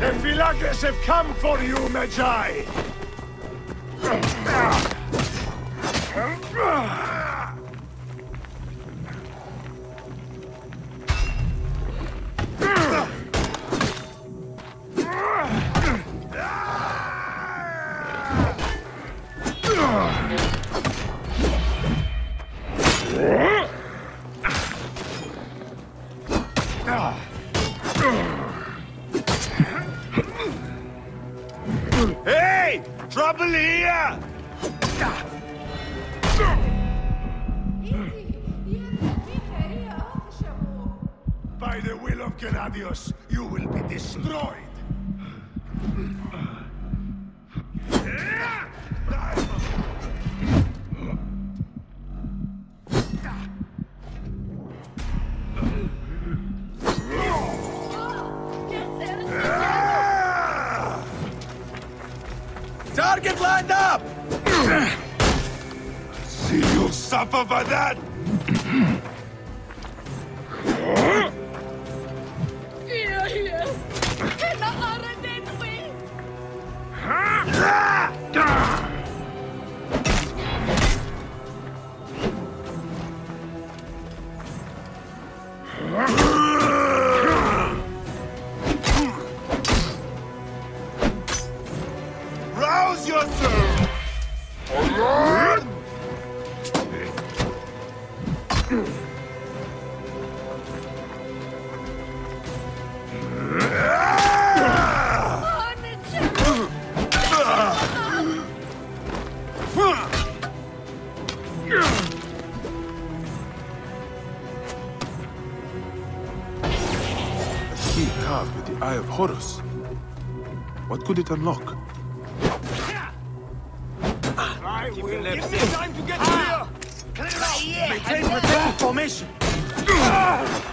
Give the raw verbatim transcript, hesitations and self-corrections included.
The Phylakes have come for you, Magi! Hey! Trouble here! By the will of Gennadios, you will be destroyed! Target lined up! See you suffer for that! Hier, hier! Kailangan din mo eh! Rouse yourself! Key carved with the Eye of Horus. What could it unlock? I will Give me give time to get clear! clear out! Maintain protected formation!